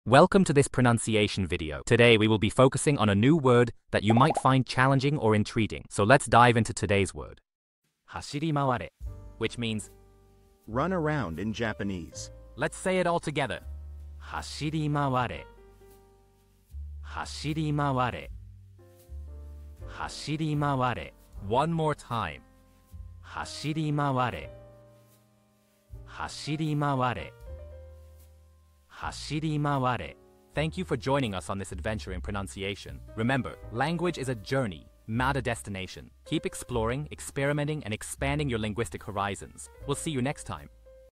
Welcome to this pronunciation video. Today we will be focusing on a new word that you might find challenging or intriguing. So let's dive into today's word. 走り回れ, which means run around in Japanese. Let's say it all together. 走り回れ. 走り回れ. 走り回れ. One more time. 走り回れ. 走り回れ. 走り回れ. Thank you for joining us on this adventure in pronunciation. Remember, language is a journey, not a destination. Keep exploring, experimenting, and expanding your linguistic horizons. We'll see you next time.